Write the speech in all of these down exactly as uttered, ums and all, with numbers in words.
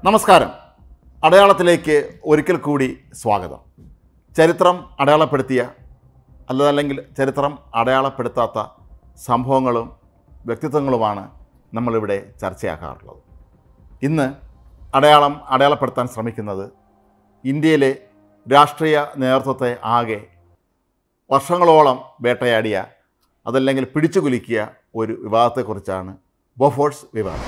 നമസ്കാരം. അടയാളത്തിലേക്ക് ഒരിക്കൽ കൂടി സ്വാഗതം. ചരിത്രം അടയാളപ്പെടുത്തിയ അല്ലതല്ലെങ്കിൽ ചരിത്രം അടയാളപ്പെടുത്താത്ത സംഭവങ്ങളും വ്യക്തിത്വങ്ങളുമാണ് നമ്മളിവിടെ ചർച്ചയാക്കാറുള്ളത്. ഇന്ന് അടയാളം അടയാളപ്പെടുത്താൻ ശ്രമിക്കുന്നത് ഇന്ത്യയിലെ രാഷ്ട്രീയ നേതൃത്വത്തെ ആകെ വർഷങ്ങളോളം വേട്ടയാടിയ അതല്ലെങ്കിൽ പിടിച്ചുകുലുക്കിയ ഒരു വിവാദത്തെക്കുറിച്ചാണ്. ബോഫോഴ്സ് വിവാദം.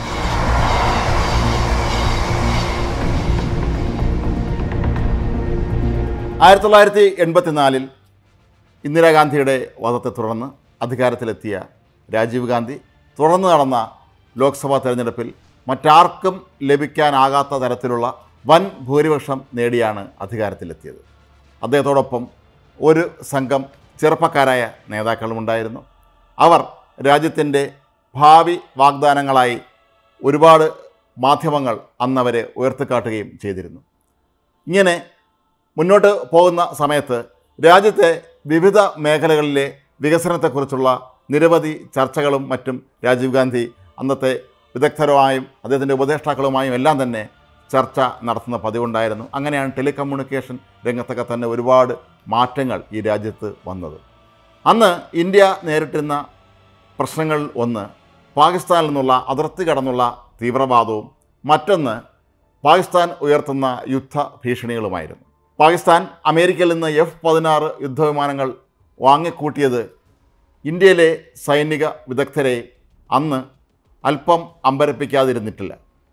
ആയിരത്തി തൊള്ളായിരത്തി എൺപത്തിനാലിൽ ഇന്ദിരാഗാന്ധിയുടെ വധത്തെ തുടർന്ന് അധികാരത്തിലെത്തിയ രാജീവ് ഗാന്ധി തുടർന്ന് നടന്ന ലോക്സഭാ തെരഞ്ഞെടുപ്പിൽ മറ്റാർക്കും ലഭിക്കാനാകാത്ത തരത്തിലുള്ള വൻ ഭൂരിപക്ഷം നേടിയാണ് അധികാരത്തിലെത്തിയത്. അദ്ദേഹത്തോടൊപ്പം ഒരു സംഘം ചെറുപ്പക്കാരായ നേതാക്കളുമുണ്ടായിരുന്നു. അവർ രാജ്യത്തിൻ്റെ ഭാവി വാഗ്ദാനങ്ങളായി ഒരുപാട് മാധ്യമങ്ങൾ അന്നവരെ ഉയർത്തിക്കാട്ടുകയും ചെയ്തിരുന്നു. ഇങ്ങനെ മുന്നോട്ട് പോകുന്ന സമയത്ത് രാജ്യത്തെ വിവിധ മേഖലകളിലെ വികസനത്തെക്കുറിച്ചുള്ള നിരവധി ചർച്ചകളും മറ്റും രാജീവ് ഗാന്ധി അന്നത്തെ വിദഗ്ധരുമായും അദ്ദേഹത്തിൻ്റെ ഉപദേഷ്ടാക്കളുമായും എല്ലാം തന്നെ ചർച്ച നടത്തുന്ന പതിവുണ്ടായിരുന്നു. അങ്ങനെയാണ് ടെലികമ്മ്യൂണിക്കേഷൻ രംഗത്തൊക്കെ തന്നെ ഒരുപാട് മാറ്റങ്ങൾ ഈ രാജ്യത്ത് വന്നത്. അന്ന് ഇന്ത്യ നേരിട്ടിരുന്ന പ്രശ്നങ്ങളിൽ ഒന്ന് പാകിസ്ഥാനിൽ നിന്നുള്ള അതിർത്തി കടന്നുള്ള തീവ്രവാദവും മറ്റൊന്ന് പാകിസ്ഥാൻ ഉയർത്തുന്ന യുദ്ധ ഭീഷണികളുമായിരുന്നു. പാകിസ്ഥാൻ അമേരിക്കയിൽ നിന്ന് എഫ് പതിനാറ് യുദ്ധവിമാനങ്ങൾ വാങ്ങിക്കൂട്ടിയത് ഇന്ത്യയിലെ സൈനിക വിദഗ്ധരെ അന്ന് അല്പം അമ്പരപ്പിക്കാതിരുന്നിട്ടില്ല.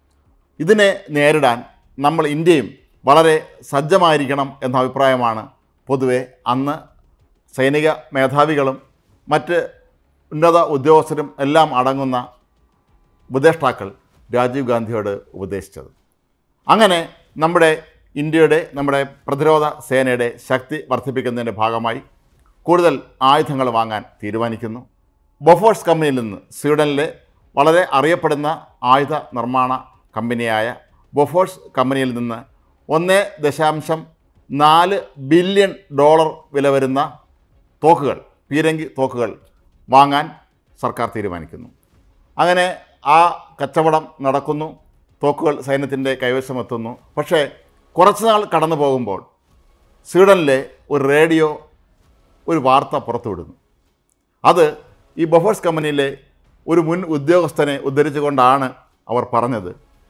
ഇതിനെ നേരിടാൻ നമ്മൾ ഇന്ത്യയും വളരെ സജ്ജമായിരിക്കണം എന്ന അഭിപ്രായമാണ് പൊതുവെ അന്ന് സൈനിക മേധാവികളും മറ്റ് ഉന്നത ഉദ്യോഗസ്ഥരും എല്ലാം അടങ്ങുന്ന ഉപദേഷ്ടാക്കൾ രാജീവ് ഗാന്ധിയോട് ഉപദേശിച്ചത്. അങ്ങനെ നമ്മുടെ ഇന്ത്യയുടെ നമ്മുടെ പ്രതിരോധ സേനയുടെ ശക്തി വർദ്ധിപ്പിക്കുന്നതിൻ്റെ ഭാഗമായി കൂടുതൽ ആയുധങ്ങൾ വാങ്ങാൻ തീരുമാനിക്കുന്നു. ബൊഫോഴ്സ് കമ്പനിയിൽ നിന്ന്, സ്വീഡനിലെ വളരെ അറിയപ്പെടുന്ന ആയുധ നിർമ്മാണ കമ്പനിയായ ബൊഫോഴ്സ് കമ്പനിയിൽ നിന്ന് ഒന്ന് ദശാംശം നാല് ബില്യൺ ഡോളർ വില വരുന്ന തോക്കുകൾ, പീരങ്കി തോക്കുകൾ വാങ്ങാൻ സർക്കാർ തീരുമാനിക്കുന്നു. അങ്ങനെ ആ കച്ചവടം നടക്കുന്നു. തോക്കുകൾ സൈന്യത്തിൻ്റെ കൈവശമെത്തുന്നു. പക്ഷേ കുറച്ചുനാൾ കടന്നു പോകുമ്പോൾ സ്വീഡനിലെ ഒരു റേഡിയോ ഒരു വാർത്ത പുറത്തുവിടുന്നു. അത് ഈ ബൊഫോഴ്സ് കമ്പനിയിലെ ഒരു മുൻ ഉദ്യോഗസ്ഥനെ ഉദ്ധരിച്ചുകൊണ്ടാണ് അവർ പറഞ്ഞത്,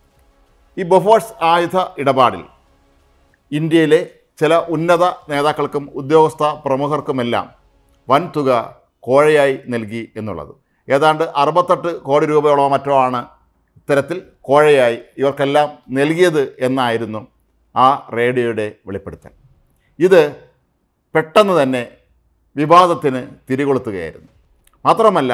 ഈ ബൊഫോഴ്സ് ആയുധ ഇടപാടിൽ ഇന്ത്യയിലെ ചില ഉന്നത നേതാക്കൾക്കും ഉദ്യോഗസ്ഥ പ്രമുഖർക്കുമെല്ലാം വൻതുക കോഴയായി നൽകി എന്നുള്ളത്. ഏതാണ്ട് അറുപത്തെട്ട് കോടി രൂപയോളോ മറ്റോ ആണ് ഇത്തരത്തിൽ കോഴയായി ഇവർക്കെല്ലാം നൽകിയത് എന്നായിരുന്നു ആ റേഡിയോയുടെ വെളിപ്പെടുത്തൽ. ഇത് പെട്ടെന്ന് തന്നെ വിവാദത്തിന് തിരികൊളുത്തുകയായിരുന്നു. മാത്രമല്ല,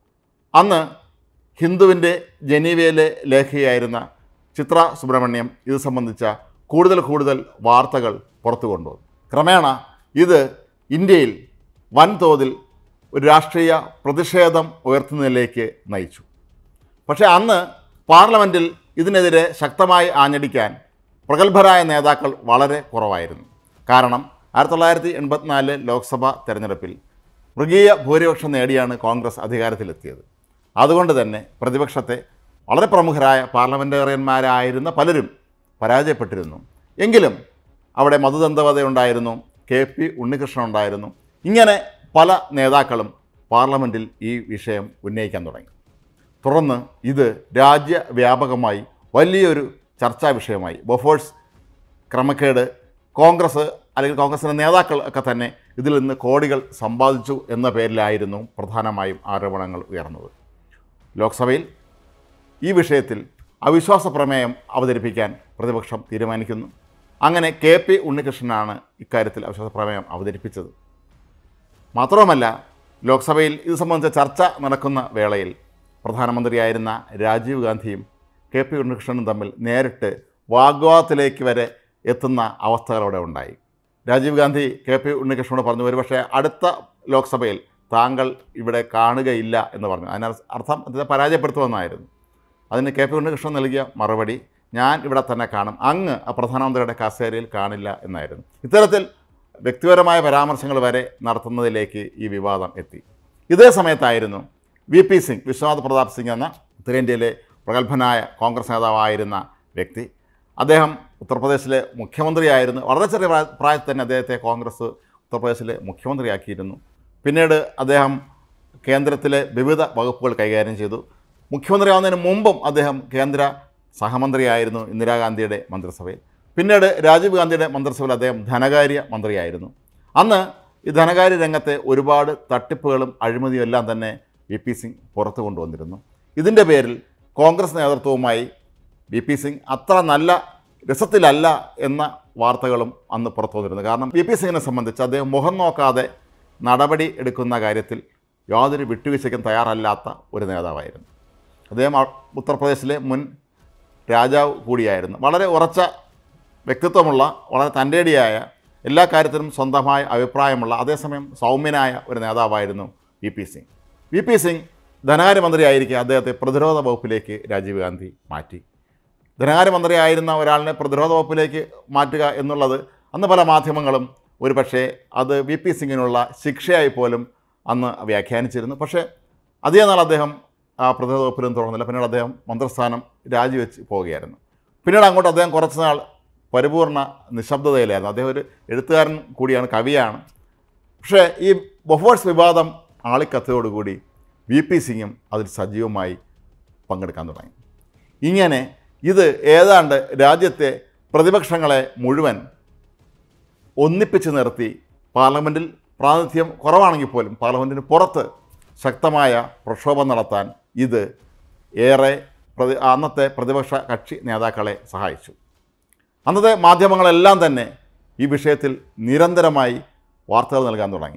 അന്ന് ഹിന്ദുവിൻ്റെ ജനീവയിലെ ലേഖികയായിരുന്ന ചിത്ര സുബ്രഹ്മണ്യം ഇത് സംബന്ധിച്ച കൂടുതൽ കൂടുതൽ വാർത്തകൾ പുറത്തു കൊണ്ടുവന്നു. ക്രമേണ ഇത് ഇന്ത്യയിൽ വൻതോതിൽ ഒരു രാഷ്ട്രീയ പ്രതിഷേധം ഉയർത്തുന്നതിലേക്ക് നയിച്ചു. പക്ഷേ അന്ന് പാർലമെൻറ്റിൽ ഇതിനെതിരെ ശക്തമായി ആഞ്ഞടിക്കാൻ പ്രഗത്ഭരായ നേതാക്കൾ വളരെ കുറവായിരുന്നു. കാരണം ആയിരത്തി തൊള്ളായിരത്തി എൺപത്തിനാലിലെ ലോക്സഭാ തെരഞ്ഞെടുപ്പിൽ മൃഗീയ ഭൂരിപക്ഷം നേടിയാണ് കോൺഗ്രസ് അധികാരത്തിലെത്തിയത്. അതുകൊണ്ട് തന്നെ പ്രതിപക്ഷത്തെ വളരെ പ്രമുഖരായ പാർലമെൻറ്റേറിയന്മാരായിരുന്ന പലരും പരാജയപ്പെട്ടിരുന്നു. എങ്കിലും അവിടെ മധുദന്തവതയുണ്ടായിരുന്നു, കെ പി ഉണ്ണികൃഷ്ണൻ ഉണ്ടായിരുന്നു. ഇങ്ങനെ പല നേതാക്കളും പാർലമെൻറ്റിൽ ഈ വിഷയം ഉന്നയിക്കാൻ തുടങ്ങി. തുടർന്ന് ഇത് രാജ്യവ്യാപകമായി വലിയൊരു ചർച്ചാ വിഷയമായി. ബൊഫോഴ്സ് ക്രമക്കേട് കോൺഗ്രസ് അല്ലെങ്കിൽ കോൺഗ്രസിൻ്റെ നേതാക്കൾ ഒക്കെ തന്നെ ഇതിൽ നിന്ന് കോടികൾ സമ്പാദിച്ചു എന്ന പേരിലായിരുന്നു പ്രധാനമായും ആരോപണങ്ങൾ ഉയർന്നത്. ലോക്സഭയിൽ ഈ വിഷയത്തിൽ അവിശ്വാസ പ്രമേയം അവതരിപ്പിക്കാൻ പ്രതിപക്ഷം തീരുമാനിക്കുന്നു. അങ്ങനെ കെ പി ഉണ്ണികൃഷ്ണനാണ് ഇക്കാര്യത്തിൽ അവിശ്വാസ പ്രമേയം അവതരിപ്പിച്ചത്. മാത്രവുമല്ല, ലോക്സഭയിൽ ഇത് സംബന്ധിച്ച ചർച്ച നടക്കുന്ന വേളയിൽ പ്രധാനമന്ത്രിയായിരുന്ന രാജീവ് ഗാന്ധിയും കെ പി ഉണ്ണികൃഷ്ണനും തമ്മിൽ നേരിട്ട് വാഗ്വാദത്തിലേക്ക് വരെ എത്തുന്ന അവസ്ഥകൾ അവിടെ ഉണ്ടായി. രാജീവ് ഗാന്ധി കെ പി ഉണ്ണികൃഷ്ണനോട് പറഞ്ഞു, ഒരുപക്ഷെ അടുത്ത ലോക്സഭയിൽ താങ്കൾ ഇവിടെ കാണുകയില്ല എന്ന് പറഞ്ഞു. അതിന് അർത്ഥം അദ്ദേഹത്തെ പരാജയപ്പെടുത്തുമെന്നായിരുന്നു. അതിന് കെ പി ഉണ്ണികൃഷ്ണൻ നൽകിയ മറുപടി, ഞാൻ ഇവിടെ തന്നെ കാണും, അങ്ങ് ആ പ്രധാനമന്ത്രിയുടെ കസേരയിൽ കാണില്ല എന്നായിരുന്നു. ഇത്തരത്തിൽ വ്യക്തിപരമായ പരാമർശങ്ങൾ വരെ നടത്തുന്നതിലേക്ക് ഈ വിവാദം എത്തി. ഇതേ സമയത്തായിരുന്നു വി പി സിംഗ്, വിശ്വനാഥ് പ്രതാപ് സിംഗ് എന്ന ഉത്തരേന്ത്യയിലെ പ്രഗത്ഭനായ കോൺഗ്രസ് നേതാവായിരുന്ന വ്യക്തി അദ്ദേഹം ഉത്തർപ്രദേശിലെ മുഖ്യമന്ത്രിയായിരുന്നു. വളരെ ചെറിയ പ്രായത്തിൽ തന്നെ അദ്ദേഹത്തെ കോൺഗ്രസ് ഉത്തർപ്രദേശിലെ മുഖ്യമന്ത്രിയാക്കിയിരുന്നു. പിന്നീട് അദ്ദേഹം കേന്ദ്രത്തിലെ വിവിധ വകുപ്പുകൾ കൈകാര്യം ചെയ്തു. മുഖ്യമന്ത്രിയാവുന്നതിന് മുമ്പും അദ്ദേഹം കേന്ദ്ര സഹമന്ത്രിയായിരുന്നു ഇന്ദിരാഗാന്ധിയുടെ മന്ത്രിസഭയിൽ. പിന്നീട് രാജീവ് ഗാന്ധിയുടെ മന്ത്രിസഭയിൽ അദ്ദേഹം ധനകാര്യ മന്ത്രിയായിരുന്നു. അന്ന് ഈ ധനകാര്യ രംഗത്തെ ഒരുപാട് തട്ടിപ്പുകളും അഴിമതിയും എല്ലാം തന്നെ വി പി സിംഗ് പുറത്തു കൊണ്ടുവന്നിരുന്നു. ഇതിൻ്റെ പേരിൽ കോൺഗ്രസ് നേതൃത്വവുമായി വി പി സിംഗ് അത്ര നല്ല രസത്തിലല്ല എന്ന വാർത്തകളും അന്ന് പുറത്തു വന്നിരുന്നു. കാരണം വി പി സിംഗിനെ സംബന്ധിച്ച് അദ്ദേഹം മുഖം നോക്കാതെ നടപടി എടുക്കുന്ന കാര്യത്തിൽ യാതൊരു വിട്ടുവീഴ്ചയ്ക്കും തയ്യാറല്ലാത്ത ഒരു നേതാവായിരുന്നു. അദ്ദേഹം ഉത്തർപ്രദേശിലെ മുൻ രാജാവ് കൂടിയായിരുന്നു. വളരെ ഉറച്ച വ്യക്തിത്വമുള്ള, വളരെ തൻ്റേടിയായ, എല്ലാ കാര്യത്തിലും സ്വന്തമായ അഭിപ്രായമുള്ള, അതേസമയം സൗമ്യനായ ഒരു നേതാവായിരുന്നു V P Singh. V P Singh ധനകാര്യമന്ത്രിയായിരിക്കെ അദ്ദേഹത്തെ പ്രതിരോധ വകുപ്പിലേക്ക് രാജീവ് ഗാന്ധി മാറ്റി. ധനകാര്യമന്ത്രിയായിരുന്ന ഒരാളിനെ പ്രതിരോധ വകുപ്പിലേക്ക് മാറ്റുക എന്നുള്ളത് അന്ന് പല മാധ്യമങ്ങളും ഒരു പക്ഷേ അത് വി പി സിംഗിനുള്ള ശിക്ഷയായി പോലും അന്ന് വ്യാഖ്യാനിച്ചിരുന്നു. പക്ഷേ അധികം നാൾ അദ്ദേഹം ആ പ്രതിരോധ വകുപ്പിലും തുടർന്നില്ല. പിന്നീട് അദ്ദേഹം മന്ത്രിസ്ഥാനം രാജിവെച്ച് പോവുകയായിരുന്നു. പിന്നീട് അങ്ങോട്ട് അദ്ദേഹം കുറച്ച് നാൾ പരിപൂർണ നിശബ്ദതയിലായിരുന്നു. അദ്ദേഹം ഒരു എഴുത്തുകാരൻ കൂടിയാണ്, കവിയാണ്. പക്ഷേ ഈ ബൊഫോഴ്സ് വിവാദം ആളിക്കത്തയോടുകൂടി വി പി സിംഗും അതിൽ സജീവമായി പങ്കെടുക്കാൻ തുടങ്ങി. ഇങ്ങനെ ഇത് ഏതാണ്ട് രാജ്യത്തെ പ്രതിപക്ഷങ്ങളെ മുഴുവൻ ഒന്നിപ്പിച്ച് നിർത്തി പാർലമെൻറ്റിൽ പ്രാതിനിധ്യം കുറവാണെങ്കിൽ പോലും പാർലമെൻറ്റിന് പുറത്ത് ശക്തമായ പ്രക്ഷോഭം നടത്താൻ ഇത് ഏറെ പ്രതി അന്നത്തെ പ്രതിപക്ഷ കക്ഷി നേതാക്കളെ സഹായിച്ചു. അന്നത്തെ മാധ്യമങ്ങളെല്ലാം തന്നെ ഈ വിഷയത്തിൽ നിരന്തരമായി വാർത്തകൾ നൽകാൻ തുടങ്ങി.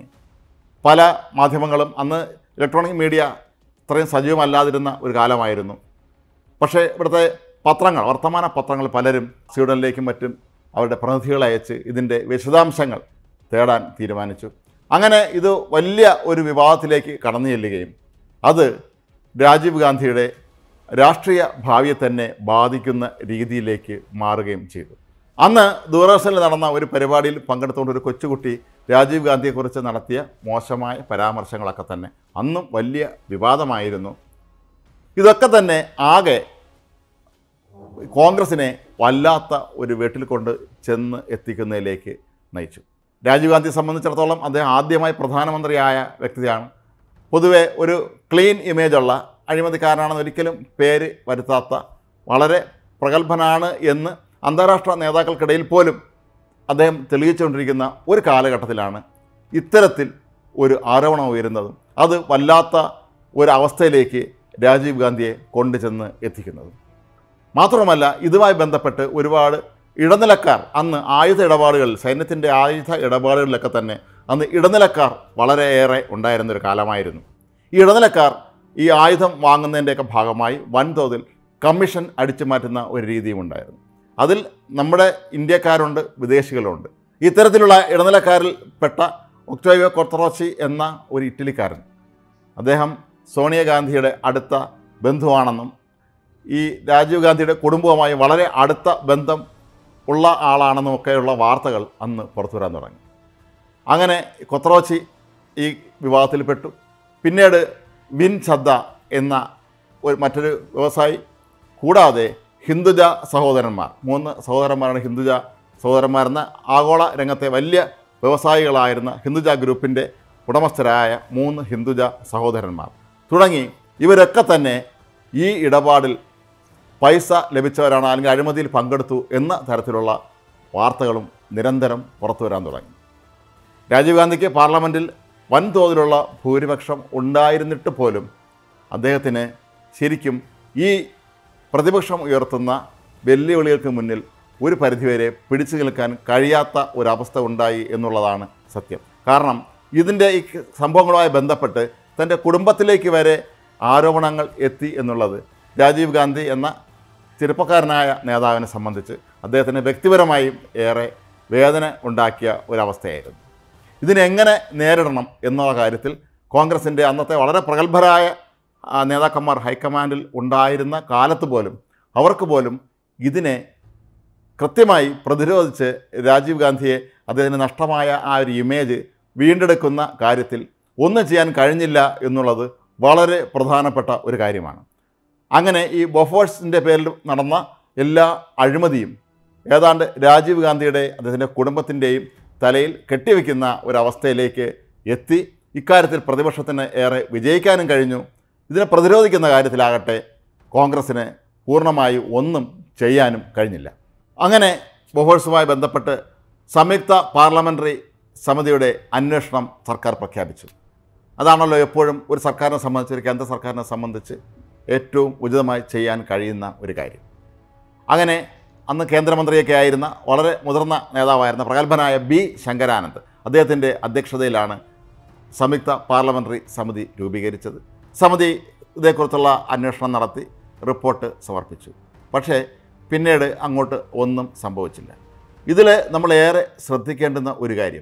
പല മാധ്യമങ്ങളും അന്ന് ഇലക്ട്രോണിക് മീഡിയ ഇത്രയും സജീവമല്ലാതിരുന്ന ഒരു കാലമായിരുന്നു. പക്ഷേ ഇവിടുത്തെ പത്രങ്ങൾ, വർത്തമാന പത്രങ്ങൾ പലരും സ്വീഡനിലേക്കും മറ്റും അവരുടെ പ്രതിനിധികളെ അയച്ച് ഇതിൻ്റെ വിശദാംശങ്ങൾ തേടാൻ തീരുമാനിച്ചു. അങ്ങനെ ഇത് വലിയ ഒരു വിവാദത്തിലേക്ക് കടന്നു ചെല്ലുകയും അത് രാജീവ് ഗാന്ധിയുടെ രാഷ്ട്രീയ ഭാവിയെ തന്നെ ബാധിക്കുന്ന രീതിയിലേക്ക് മാറുകയും ചെയ്തു. അന്ന് ദൂരദർശനിൽ നടന്ന ഒരു പരിപാടിയിൽ പങ്കെടുത്തുകൊണ്ട് ഒരു കൊച്ചുകുട്ടി രാജീവ് ഗാന്ധിയെക്കുറിച്ച് നടത്തിയ മോശമായ പരാമർശങ്ങളൊക്കെ തന്നെ അന്നും വലിയ വിവാദമായിരുന്നു. ഇതൊക്കെ തന്നെ ആകെ കോൺഗ്രസിനെ വല്ലാത്ത ഒരു വീട്ടിൽ കൊണ്ട് ചെന്ന് എത്തിക്കുന്നതിലേക്ക് നയിച്ചു. രാജീവ് ഗാന്ധിയെ സംബന്ധിച്ചിടത്തോളം അദ്ദേഹം ആദ്യമായി പ്രധാനമന്ത്രിയായ വ്യക്തിയാണ്. പൊതുവെ ഒരു ക്ലീൻ ഇമേജുള്ള, അഴിമതിക്കാരനാണെന്ന് ഒരിക്കലും പേര് വരുത്താത്ത, വളരെ പ്രഗത്ഭനാണ് എന്ന് അന്താരാഷ്ട്ര നേതാക്കൾക്കിടയിൽ പോലും അദ്ദേഹം തെളിയിച്ചുകൊണ്ടിരിക്കുന്ന ഒരു കാലഘട്ടത്തിലാണ് ഇത്തരത്തിൽ ഒരു ആരോപണം ഉയരുന്നതും അത് വല്ലാത്ത ഒരവസ്ഥയിലേക്ക് രാജീവ് ഗാന്ധിയെ കൊണ്ടുചെന്ന് എത്തിക്കുന്നത്. മാത്രമല്ല ഇതുമായി ബന്ധപ്പെട്ട് ഒരുപാട് ഇടനിലക്കാർ അന്ന് ആയുധ ഇടപാടുകളിൽ, സൈന്യത്തിൻ്റെ ആയുധ ഇടപാടുകളിലൊക്കെ തന്നെ അന്ന് ഇടനിലക്കാർ വളരെയേറെ ഉണ്ടായിരുന്നൊരു കാലമായിരുന്നു. ഈ ഇടനിലക്കാർ ഈ ആയുധം വാങ്ങുന്നതിൻ്റെയൊക്കെ ഭാഗമായി വൻതോതിൽ കമ്മീഷൻ അടിച്ചു മാറ്റുന്ന ഒരു രീതിയും ഉണ്ടായിരുന്നു. അതിൽ നമ്മുടെ ഇന്ത്യക്കാരുണ്ട്, വിദേശികളുണ്ട്. ഇത്തരത്തിലുള്ള ഇടനിലക്കാരിൽ പെട്ട ഒക്ടോവിയോ കൊർത്തറോച്ചി എന്ന ഒരു ഇറ്റലിക്കാരൻ, അദ്ദേഹം സോണിയാഗാന്ധിയുടെ അടുത്ത ബന്ധുവാണെന്നും ഈ രാജീവ് ഗാന്ധിയുടെ കുടുംബവുമായി വളരെ അടുത്ത ബന്ധം ഉള്ള ആളാണെന്നും ഒക്കെയുള്ള വാർത്തകൾ അന്ന് പുറത്തു വരാൻ തുടങ്ങി. അങ്ങനെ കൊത്രോച്ചി ഈ വിവാദത്തിൽപ്പെട്ടു. പിന്നീട് വിൻ ഛദ്ദ എന്ന ഒരു മറ്റൊരു വ്യവസായി, കൂടാതെ ഹിന്ദുജ സഹോദരന്മാർ, മൂന്ന് സഹോദരന്മാരാണ് ഹിന്ദുജ സഹോദരന്മാരെന്ന ആഗോള രംഗത്തെ വലിയ വ്യവസായികളായിരുന്ന ഹിന്ദുജ ഗ്രൂപ്പിൻ്റെ ഉടമസ്ഥരായ മൂന്ന് ഹിന്ദുജ സഹോദരന്മാർ തുടങ്ങി ഇവരൊക്കെ തന്നെ ഈ ഇടപാടിൽ പൈസ ലഭിച്ചവരാണ്, അല്ലെങ്കിൽ അഴിമതിയിൽ പങ്കെടുത്തു എന്ന തരത്തിലുള്ള വാർത്തകളും നിരന്തരം പുറത്തു വരാൻ തുടങ്ങി. രാജീവ് ഗാന്ധിക്ക് പാർലമെൻറ്റിൽ വൻതോതിലുള്ള ഭൂരിപക്ഷം ഉണ്ടായിരുന്നിട്ട് പോലും അദ്ദേഹത്തിന് ശരിക്കും ഈ പ്രതിപക്ഷം ഉയർത്തുന്ന വെല്ലുവിളികൾക്ക് മുന്നിൽ ഒരു പരിധിവരെ പിടിച്ചു നിൽക്കാൻ കഴിയാത്ത ഒരവസ്ഥ ഉണ്ടായി എന്നുള്ളതാണ് സത്യം. കാരണം ഇതിൻ്റെ ഈ സംഭവങ്ങളുമായി ബന്ധപ്പെട്ട് തൻ്റെ കുടുംബത്തിലേക്ക് വരെ ആരോപണങ്ങൾ എത്തി എന്നുള്ളത് രാജീവ് ഗാന്ധി എന്ന ചെറുപ്പക്കാരനായ നേതാവിനെ സംബന്ധിച്ച് അദ്ദേഹത്തിന് വ്യക്തിപരമായും ഏറെ വേദന ഉണ്ടാക്കിയ ഒരവസ്ഥയായിരുന്നു. ഇതിനെങ്ങനെ നേരിടണം എന്നുള്ള കാര്യത്തിൽ കോൺഗ്രസിൻ്റെ അന്നത്തെ വളരെ പ്രഗത്ഭരായ നേതാക്കന്മാർ ഹൈക്കമാൻഡിൽ ഉണ്ടായിരുന്ന കാലത്ത് പോലും അവർക്ക് പോലും ഇതിനെ കൃത്യമായി പ്രതിരോധിച്ച് രാജീവ് ഗാന്ധിയെ അദ്ദേഹത്തിന് നഷ്ടമായ ആ ഒരു ഇമേജ് വീണ്ടെടുക്കുന്ന കാര്യത്തിൽ ഒന്നും ചെയ്യാൻ കഴിഞ്ഞില്ല എന്നുള്ളത് വളരെ പ്രധാനപ്പെട്ട ഒരു കാര്യമാണ്. അങ്ങനെ ഈ ബൊഫോഴ്സിൻ്റെ പേരിൽ നടന്ന എല്ലാ അഴിമതിയും ഏതാണ്ട് രാജീവ് ഗാന്ധിയുടെ അദ്ദേഹത്തിൻ്റെ കുടുംബത്തിൻ്റെയും തലയിൽ കെട്ടിവെക്കുന്ന ഒരവസ്ഥയിലേക്ക് എത്തി. ഇക്കാര്യത്തിൽ പ്രതിപക്ഷത്തിന് ഏറെ വിജയിക്കാനും കഴിഞ്ഞു. ഇതിനെ പ്രതിരോധിക്കുന്ന കാര്യത്തിലാകട്ടെ കോൺഗ്രസ്സിന് പൂർണ്ണമായി ഒന്നും ചെയ്യാനും കഴിഞ്ഞില്ല. അങ്ങനെ ബൊഫോഴ്സുമായി ബന്ധപ്പെട്ട് സംയുക്ത പാർലമെൻ്ററി സമിതിയുടെ അന്വേഷണം സർക്കാർ പ്രഖ്യാപിച്ചു. അതാണല്ലോ എപ്പോഴും ഒരു സർക്കാരിനെ സംബന്ധിച്ച്, ഒരു കേന്ദ്ര സർക്കാരിനെ സംബന്ധിച്ച് ഏറ്റവും ഉചിതമായി ചെയ്യാൻ കഴിയുന്ന ഒരു കാര്യം. അങ്ങനെ അന്ന് കേന്ദ്രമന്ത്രിയൊക്കെ ആയിരുന്ന വളരെ മുതിർന്ന നേതാവായിരുന്ന പ്രഗത്ഭനായ ബി ശങ്കരാനന്ദ് അദ്ദേഹത്തിൻ്റെ അധ്യക്ഷതയിലാണ് സംയുക്ത പാർലമെൻ്ററി സമിതി രൂപീകരിച്ചത്. സമിതി ഇതേക്കുറിച്ചുള്ള അന്വേഷണം നടത്തി റിപ്പോർട്ട് സമർപ്പിച്ചു. പക്ഷേ പിന്നീട് അങ്ങോട്ട് ഒന്നും സംഭവിച്ചില്ല. ഇതിൽ നമ്മളേറെ ശ്രദ്ധിക്കേണ്ടുന്ന ഒരു കാര്യം,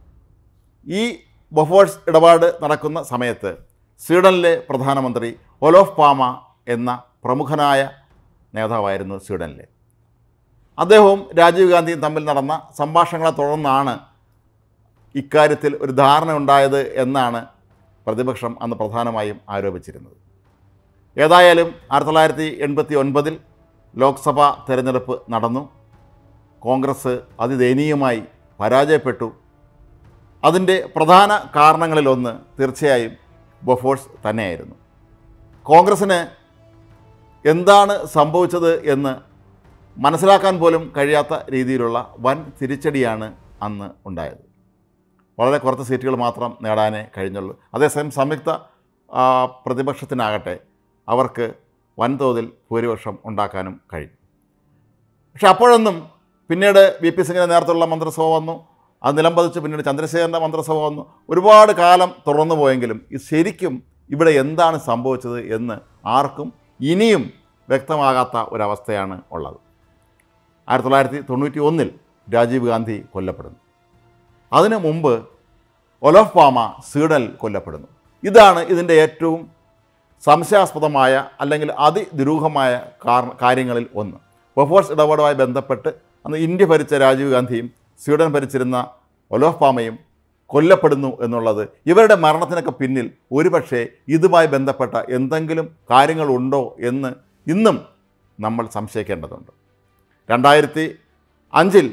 ഈ ബൊഫോഴ്സ് ഇടപാട് നടക്കുന്ന സമയത്ത് സ്വീഡനിലെ പ്രധാനമന്ത്രി ഒലോഫ് പാമ എന്ന പ്രമുഖനായ നേതാവായിരുന്നു സ്വീഡനിലെ. അദ്ദേഹവും രാജീവ് ഗാന്ധിയും തമ്മിൽ നടന്ന സംഭാഷണങ്ങളെ തുടർന്നാണ് ഇക്കാര്യത്തിൽ ഒരു ധാരണ ഉണ്ടായത് എന്നാണ് പ്രതിപക്ഷം അന്ന് പ്രധാനമായും ആരോപിച്ചിരുന്നത്. ഏതായാലും ആയിരത്തി തൊള്ളായിരത്തി എൺപത്തി ഒൻപതിൽ ലോക്സഭാ തെരഞ്ഞെടുപ്പ് നടന്നു. കോൺഗ്രസ് അതിദയനീയമായി പരാജയപ്പെട്ടു. അതിൻ്റെ പ്രധാന കാരണങ്ങളിലൊന്ന് തീർച്ചയായും ബൊഫോഴ്സ് തന്നെയായിരുന്നു. കോൺഗ്രസ്സിന് എന്താണ് സംഭവിച്ചത് എന്ന് മനസ്സിലാക്കാൻ പോലും കഴിയാത്ത രീതിയിലുള്ള വൻ തിരിച്ചടിയാണ് അന്ന് ഉണ്ടായത്. വളരെ കുറച്ച് സീറ്റുകൾ മാത്രം നേടാനേ കഴിഞ്ഞുള്ളൂ. അതേസമയം സംയുക്ത പ്രതിപക്ഷത്തിനാകട്ടെ അവർക്ക് വൻതോതിൽ ഭൂരിപക്ഷം ഉണ്ടാക്കാനും കഴിഞ്ഞു. പക്ഷെ അപ്പോഴൊന്നും പിന്നീട് വി പി സിംഗിൻ്റെ നേതൃത്വത്തിലുള്ള മന്ത്രിസഭ വന്നു, അത് നിലംപതിച്ച് പിന്നീട് ചന്ദ്രശേഖരൻ്റെ മന്ത്രിസഭ വന്നു. ഒരുപാട് കാലം തുറന്നു പോയെങ്കിലും ഇത് ശരിക്കും ഇവിടെ എന്താണ് സംഭവിച്ചത് എന്ന് ആർക്കും ഇനിയും വ്യക്തമാകാത്ത ഒരവസ്ഥയാണ് ഉള്ളത്. ആയിരത്തി തൊള്ളായിരത്തി തൊണ്ണൂറ്റി ഒന്നിൽ രാജീവ് ഗാന്ധി കൊല്ലപ്പെടുന്നു. അതിനു മുമ്പ് ഒലോഫ് പാമ സ്വീഡനിൽ കൊല്ലപ്പെടുന്നു. ഇതാണ് ഇതിൻ്റെ ഏറ്റവും സംശയാസ്പദമായ അല്ലെങ്കിൽ അതിദുരൂഹമായ കാര്യങ്ങളിൽ ഒന്ന്. ബൊഫോഴ്സ് ഇടപാടുമായി ബന്ധപ്പെട്ട് അന്ന് ഇന്ത്യ ഭരിച്ച രാജീവ് ഗാന്ധിയും സ്വീഡൻ ഭരിച്ചിരുന്ന ഒലോഫ് പാമയും കൊല്ലപ്പെടുന്നു എന്നുള്ളത്, ഇവരുടെ മരണത്തിനൊക്കെ പിന്നിൽ ഒരുപക്ഷെ ഇതുമായി ബന്ധപ്പെട്ട എന്തെങ്കിലും കാര്യങ്ങളുണ്ടോ എന്ന് ഇന്നും നമ്മൾ സംശയിക്കേണ്ടതുണ്ട്. രണ്ടായിരത്തി അഞ്ചിൽ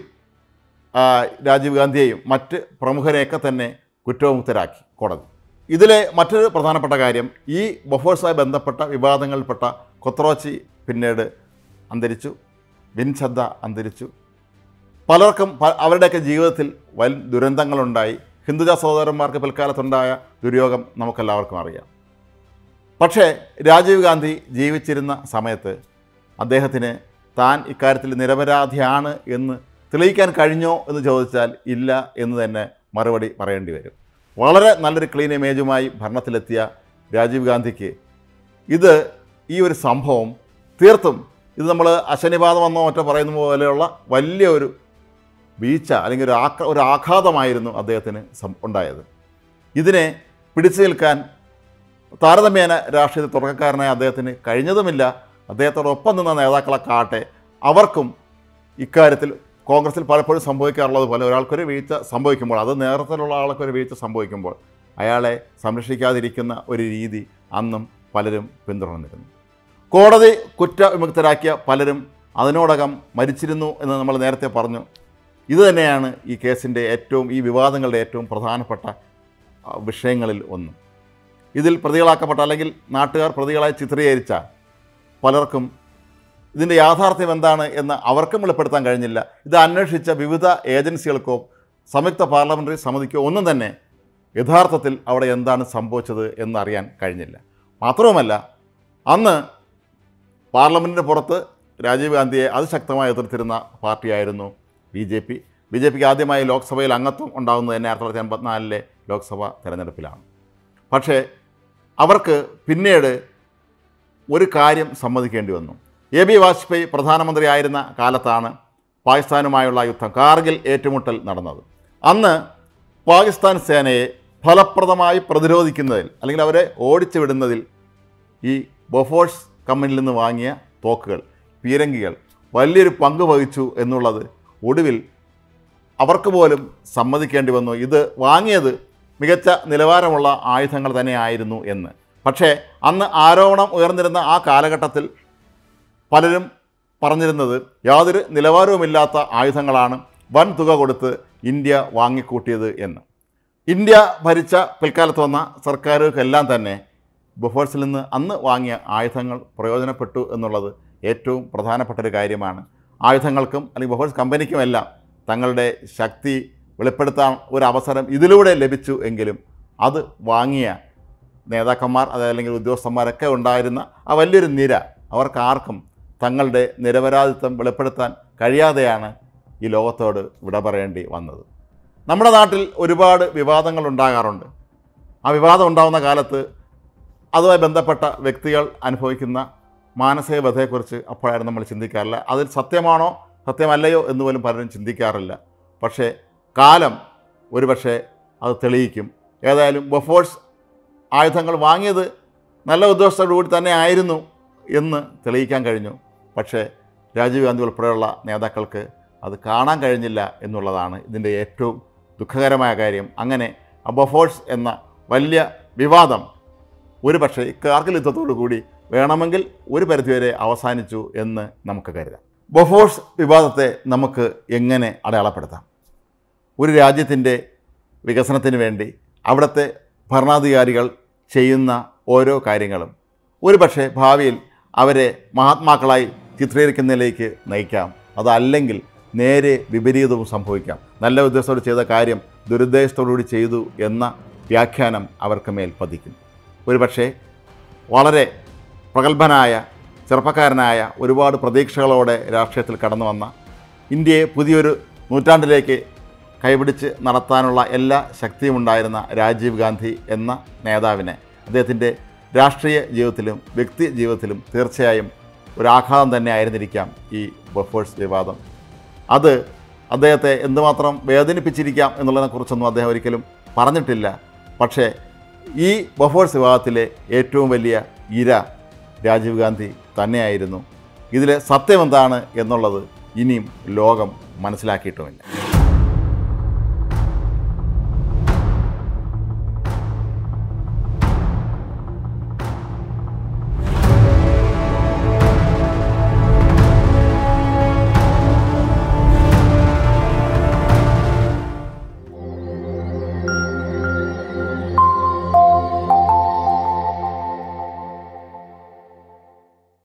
രാജീവ് ഗാന്ധിയെയും മറ്റ് പ്രമുഖരെയൊക്കെ തന്നെ കുറ്റവിമുക്തരാക്കി കോടതി. ഇതിലെ മറ്റൊരു പ്രധാനപ്പെട്ട കാര്യം, ഈ ബൊഫോഴ്സുമായി ബന്ധപ്പെട്ട വിവാദങ്ങളിൽപ്പെട്ട കൊത്രോച്ചി പിന്നീട് അന്തരിച്ചു, വിൻചദ്ദ അന്തരിച്ചു. പലർക്കും അവരുടെയൊക്കെ ജീവിതത്തിൽ വൻ ദുരന്തങ്ങളുണ്ടായി. ഹിന്ദുജ സഹോദരന്മാർക്ക് പിൽക്കാലത്തുണ്ടായ ദുര്യോഗം നമുക്കെല്ലാവർക്കും അറിയാം. പക്ഷേ രാജീവ് ഗാന്ധി ജീവിച്ചിരുന്ന സമയത്ത് അദ്ദേഹത്തിന് താൻ ഇക്കാര്യത്തിൽ നിരപരാധിയാണ് എന്ന് തെളിയിക്കാൻ കഴിഞ്ഞോ എന്ന് ചോദിച്ചാൽ ഇല്ല എന്ന് തന്നെ മറുപടി പറയേണ്ടി വരും. വളരെ നല്ലൊരു ക്ലീൻ ഇമേജുമായി ഭരണത്തിലെത്തിയ രാജീവ് ഗാന്ധിക്ക് ഇത് ഈ ഒരു സംഭവം തീർത്തും ഇത് നമ്മൾ അശനിപാതം എന്നോ മറ്റോ പറയുന്ന പോലെയുള്ള വലിയ ഒരു വീഴ്ച അല്ലെങ്കിൽ ഒരു ആക്ര ഒരു ആഘാതമായിരുന്നു അദ്ദേഹത്തിന് ഉണ്ടായത്. ഇതിനെ പിടിച്ചു നിൽക്കാൻ താരതമ്യേന രാഷ്ട്രീയത്തിൽ തുടക്കക്കാരനായ അദ്ദേഹത്തിന് കഴിഞ്ഞതുമില്ല. അദ്ദേഹത്തോടൊപ്പം നിന്ന നേതാക്കളെ കാട്ടെ അവർക്കും ഇക്കാര്യത്തിൽ കോൺഗ്രസിൽ പലപ്പോഴും സംഭവിക്കാറുള്ളത് പോലെ ഒരാൾക്കൊരു വീഴ്ച സംഭവിക്കുമ്പോൾ, അത് നേതൃത്വത്തിലുള്ള ആൾക്കൊരു വീഴ്ച സംഭവിക്കുമ്പോൾ അയാളെ സംരക്ഷിക്കാതിരിക്കുന്ന ഒരു രീതി അന്നും പലരും പിന്തുടർന്നിരുന്നു. കോടതി കുറ്റവിമുക്തരാക്കിയ പലരും അതിനോടകം മരിച്ചിരുന്നു എന്ന് നമ്മൾ നേരത്തെ പറഞ്ഞു. ഇതുതന്നെയാണ് ഈ കേസിൻ്റെ ഏറ്റവും ഈ വിവാദങ്ങളുടെ ഏറ്റവും പ്രധാനപ്പെട്ട വിഷയങ്ങളിൽ ഒന്ന്. ഇതിൽ പ്രതികളാക്കപ്പെട്ട അല്ലെങ്കിൽ നാട്ടുകാർ പ്രതികളായി ചിത്രീകരിച്ച പലർക്കും ഇതിൻ്റെ യാഥാർത്ഥ്യം എന്താണ് എന്ന് അവർക്കും വെളിപ്പെടുത്താൻ കഴിഞ്ഞില്ല. ഇത് അന്വേഷിച്ച വിവിധ ഏജൻസികൾക്കോ സംയുക്ത പാർലമെൻ്ററി സമിതിക്കോ ഒന്നും തന്നെ യഥാർത്ഥത്തിൽ അവിടെ എന്താണ് സംഭവിച്ചത് എന്നറിയാൻ കഴിഞ്ഞില്ല. മാത്രവുമല്ല, അന്ന് പാർലമെൻറ്റിന് പുറത്ത് രാജീവ് ഗാന്ധിയെ അതിശക്തമായി എതിർത്തിരുന്ന പാർട്ടിയായിരുന്നു B J P. B J പിക്ക് ആദ്യമായി ലോക്സഭയിൽ അംഗത്വം ഉണ്ടാകുന്നത് തന്നെ ആയിരത്തി തൊള്ളായിരത്തി എൺപത്തിനാലിലെ ലോക്സഭാ തെരഞ്ഞെടുപ്പിലാണ്. പക്ഷേ അവർക്ക് പിന്നീട് ഒരു കാര്യം സമ്മതിക്കേണ്ടി വന്നു. എ ബി വാജ്പേയി പ്രധാനമന്ത്രിയായിരുന്ന കാലത്താണ് പാകിസ്ഥാനുമായുള്ള യുദ്ധം, കാർഗിൽ ഏറ്റുമുട്ടൽ നടന്നത്. അന്ന് പാകിസ്ഥാൻ സേനയെ ഫലപ്രദമായി പ്രതിരോധിക്കുന്നതിൽ അല്ലെങ്കിൽ അവരെ ഓടിച്ചു വിടുന്നതിൽ ഈ ബൊഫോഴ്സ് കമ്പനിയിൽ നിന്ന് വാങ്ങിയ തോക്കുകൾ, പീരങ്കികൾ വലിയൊരു പങ്ക് വഹിച്ചു എന്നുള്ളത് ഒടുവിൽ അവർക്ക് പോലും സമ്മതിക്കേണ്ടി വന്നു. ഇത് വാങ്ങിയത് മികച്ച നിലവാരമുള്ള ആയുധങ്ങൾ തന്നെയായിരുന്നു എന്ന്. പക്ഷേ അന്ന് ആരോപണം ഉയർന്നിരുന്ന ആ കാലഘട്ടത്തിൽ പലരും പറഞ്ഞിരുന്നത് യാതൊരു നിലവാരവുമില്ലാത്ത ആയുധങ്ങളാണ് വൻ തുക കൊടുത്ത് ഇന്ത്യ വാങ്ങിക്കൂട്ടിയത് എന്ന്. ഇന്ത്യ ഭരിച്ച പിൽക്കാലത്ത് വന്ന സർക്കാരുകൾക്കെല്ലാം തന്നെ ബൊഫോഴ്സിൽ നിന്ന് അന്ന് വാങ്ങിയ ആയുധങ്ങൾ പ്രയോജനപ്പെട്ടു എന്നുള്ളത് ഏറ്റവും പ്രധാനപ്പെട്ട ഒരു കാര്യമാണ്. ആയുധങ്ങൾക്കും അല്ലെങ്കിൽ ബൊഫോഴ്സ് കമ്പനിക്കുമെല്ലാം തങ്ങളുടെ ശക്തി വെളിപ്പെടുത്താൻ ഒരു അവസരം ഇതിലൂടെ ലഭിച്ചു എങ്കിലും അത് വാങ്ങിയ നേതാക്കന്മാർ അതല്ലെങ്കിൽ ഉദ്യോഗസ്ഥന്മാരൊക്കെ ഉണ്ടായിരുന്ന ആ വലിയൊരു നിര അവർക്കാർക്കും തങ്ങളുടെ നിരപരാധിത്വം വെളിപ്പെടുത്താൻ കഴിയാതെയാണ് ഈ ലോകത്തോട് വിട പറയേണ്ടി വന്നത്. നമ്മുടെ നാട്ടിൽ ഒരുപാട് വിവാദങ്ങൾ ഉണ്ടാകാറുണ്ട്. ആ വിവാദം ഉണ്ടാകുന്ന കാലത്ത് അതുമായി ബന്ധപ്പെട്ട വ്യക്തികൾ അനുഭവിക്കുന്ന മാനസിക വ്യഥയെക്കുറിച്ച് അപ്പോഴായിരുന്നു നമ്മൾ ചിന്തിക്കാറില്ല. അതിൽ സത്യമാണോ സത്യമല്ലയോ എന്ന് പോലും പലരും ചിന്തിക്കാറില്ല. പക്ഷേ കാലം ഒരുപക്ഷെ അത് തെളിയിക്കും. ഏതായാലും ബൊഫോഴ്സ് ആയുധങ്ങൾ വാങ്ങിയത് നല്ല ഉദ്യോഗസ്ഥരോട് കൂടി തന്നെ ആയിരുന്നു എന്ന് തെളിയിക്കാൻ കഴിഞ്ഞു. പക്ഷേ രാജീവ് ഗാന്ധി ഉൾപ്പെടെയുള്ള നേതാക്കൾക്ക് അത് കാണാൻ കഴിഞ്ഞില്ല എന്നുള്ളതാണ് ഇതിൻ്റെ ഏറ്റവും ദുഃഖകരമായ കാര്യം. അങ്ങനെ ബൊഫോഴ്സ് എന്ന വലിയ വിവാദം ഒരു പക്ഷേ കാർഗിൽ യുദ്ധത്തോടു കൂടി വേണമെങ്കിൽ ഒരു പരിധിവരെ അവസാനിച്ചു എന്ന് നമുക്ക് കരുതാം. ബൊഫോഴ്സ് വിവാദത്തെ നമുക്ക് എങ്ങനെ അടയാളപ്പെടുത്താം? ഒരു രാജ്യത്തിൻ്റെ വികസനത്തിന് വേണ്ടി അവിടുത്തെ ഭരണാധികാരികൾ ചെയ്യുന്ന ഓരോ കാര്യങ്ങളും ഒരു പക്ഷേ ഭാവിയിൽ അവരെ മഹാത്മാക്കളായി ചിത്രീകരിക്കുന്നതിലേക്ക് നയിക്കാം. അതല്ലെങ്കിൽ നേരെ വിപരീതവും സംഭവിക്കാം. നല്ല ഉദ്ദേശത്തോട് ചെയ്ത കാര്യം ദുരുദ്ദേശത്തോടുകൂടി ചെയ്തു എന്ന വ്യാഖ്യാനം അവർക്ക് മേൽ പതിക്കും. ഒരു പക്ഷേ വളരെ പ്രഗത്ഭനായ ചെറുപ്പക്കാരനായ ഒരുപാട് പ്രതീക്ഷകളോടെ രാഷ്ട്രീയത്തിൽ കടന്നു വന്ന ഇന്ത്യയെ പുതിയൊരു നൂറ്റാണ്ടിലേക്ക് കൈപിടിച്ച് നടത്താനുള്ള എല്ലാ ശക്തിയുമുണ്ടായിരുന്ന രാജീവ് ഗാന്ധി എന്ന നേതാവിനെ അദ്ദേഹത്തിൻ്റെ രാഷ്ട്രീയ ജീവിതത്തിലും വ്യക്തി ജീവിതത്തിലും തീർച്ചയായും ഒരാഘാതം തന്നെ ആയിരുന്നിരിക്കാം ഈ ബൊഫോഴ്സ് വിവാദം. അത് അദ്ദേഹത്തെ എന്തുമാത്രം വേദനിപ്പിച്ചിരിക്കാം എന്നുള്ളതിനെക്കുറിച്ചൊന്നും അദ്ദേഹം ഒരിക്കലും പറഞ്ഞിട്ടില്ല. പക്ഷേ ഈ ബൊഫോഴ്സ് വിവാദത്തിലെ ഏറ്റവും വലിയ ഇര രാജീവ് ഗാന്ധി തന്നെയായിരുന്നു. ഇതിലെ സത്യമെന്താണ് എന്നുള്ളത് ഇനിയും ലോകം മനസ്സിലാക്കിയിട്ടുമില്ല.